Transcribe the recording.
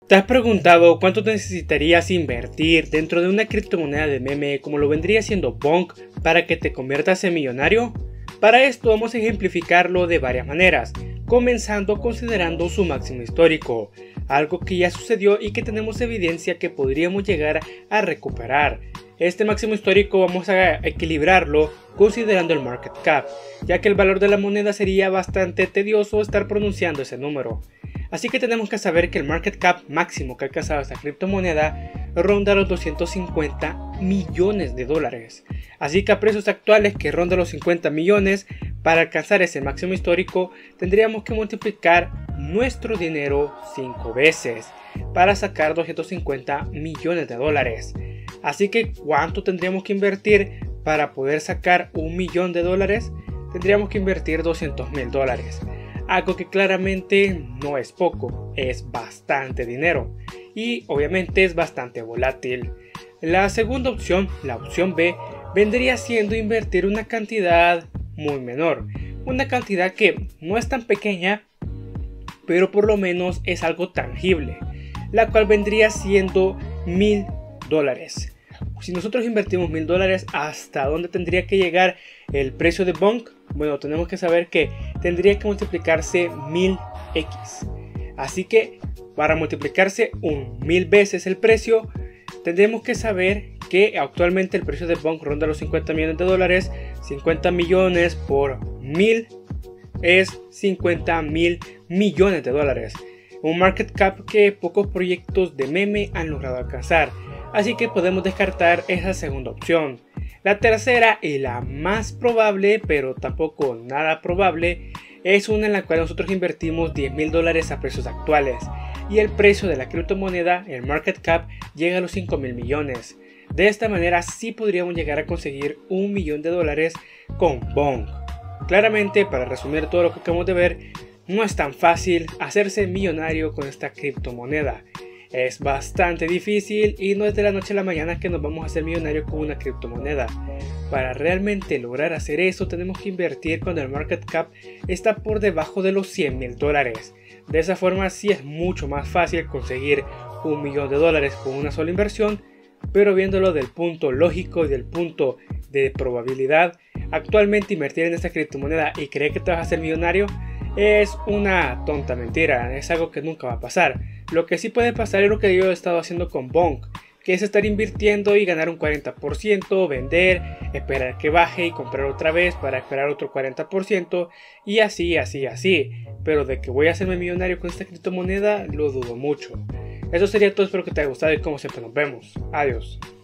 ¿Te has preguntado cuánto necesitarías invertir dentro de una criptomoneda de meme como lo vendría siendo Bonk para que te conviertas en millonario? Para esto vamos a ejemplificarlo de varias maneras, comenzando considerando su máximo histórico, algo que ya sucedió y que tenemos evidencia que podríamos llegar a recuperar. Este máximo histórico vamos a equilibrarlo considerando el market cap, ya que el valor de la moneda sería bastante tedioso estar pronunciando ese número. Así que tenemos que saber que el market cap máximo que ha alcanzado esta criptomoneda ronda los 250 millones de dólares. Así que a precios actuales que ronda los 50 millones, para alcanzar ese máximo histórico tendríamos que multiplicar nuestro dinero 5 veces para sacar 250 millones de dólares. Así que ¿cuánto tendríamos que invertir para poder sacar $1 millón de dólares? Tendríamos que invertir $200,000. Algo que claramente no es poco, es bastante dinero y obviamente es bastante volátil. La segunda opción, la opción B, vendría siendo invertir una cantidad muy menor, una cantidad que no es tan pequeña, pero por lo menos es algo tangible, la cual vendría siendo $1,000. Si nosotros invertimos $1,000, ¿hasta dónde tendría que llegar el precio de Bonk? Bueno, tenemos que saber que tendría que multiplicarse 1000x. Así que para multiplicarse 1000 veces el precio, tendremos que saber que actualmente el precio de Bonk ronda los 50 millones de dólares. 50 millones por 1000 es 50,000 millones de dólares. Un market cap que pocos proyectos de meme han logrado alcanzar. Así que podemos descartar esa segunda opción. La tercera y la más probable, pero tampoco nada probable, es una en la cual nosotros invertimos $10,000 a precios actuales y el precio de la criptomoneda, el market cap, llega a los 5,000 millones. De esta manera sí podríamos llegar a conseguir $1 millón de dólares con Bonk. Claramente, para resumir todo lo que acabamos de ver, no es tan fácil hacerse millonario con esta criptomoneda. Es bastante difícil y no es de la noche a la mañana que nos vamos a hacer millonarios con una criptomoneda. Para realmente lograr hacer eso tenemos que invertir cuando el market cap está por debajo de los $100,000. De esa forma sí es mucho más fácil conseguir $1 millón de dólares con una sola inversión, pero viéndolo del punto lógico y del punto de probabilidad, actualmente invertir en esta criptomoneda y creer que te vas a hacer millonario es una tonta mentira, es algo que nunca va a pasar. Lo que sí puede pasar es lo que yo he estado haciendo con Bonk, que es estar invirtiendo y ganar un 40%, vender, esperar que baje y comprar otra vez para esperar otro 40% y así. Pero de que voy a hacerme millonario con esta criptomoneda lo dudo mucho. Eso sería todo, espero que te haya gustado y como siempre nos vemos. Adiós.